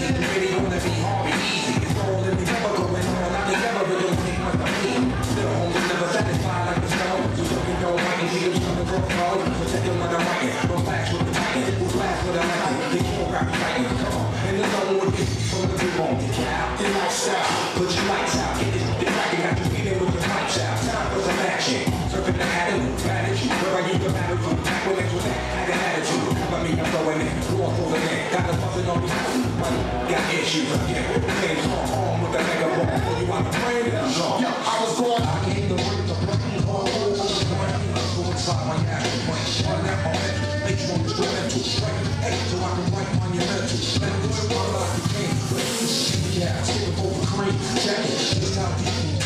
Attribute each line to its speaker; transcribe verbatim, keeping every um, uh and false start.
Speaker 1: You really wanna be hard and easy. It's all in the never going on. I think never really take much of me. Still home is never satisfied like the snow. So you can go right and see them coming from road. Protect them when I'm writing. Don't flash with the fighting. Who flash with the lighting? They can't got me fighting. Come on. And there's no one with you from the people on the cow. Your lifestyle. Put your lights out. Get this the cracking. Got you feeling with your pipes out. Time for some action. Surfing the avenue. Attitude. Where I use the attitude. Back with it with that. Had an attitude. Cover me. I'm going in. Go on for the man. Got a bustin' on me. Money. Got issues. Yeah. Same song. Home with the mega ball. For you out the brain. Yo, I was born. I came to work the brain. Oh, oh, oh, oh. Go inside my natural brain. Run that on it. Make you instrumental. Right. Hey, so I can write monumental. Let it go. One like the king. Yeah, take it over cream. Check it. It's not deep.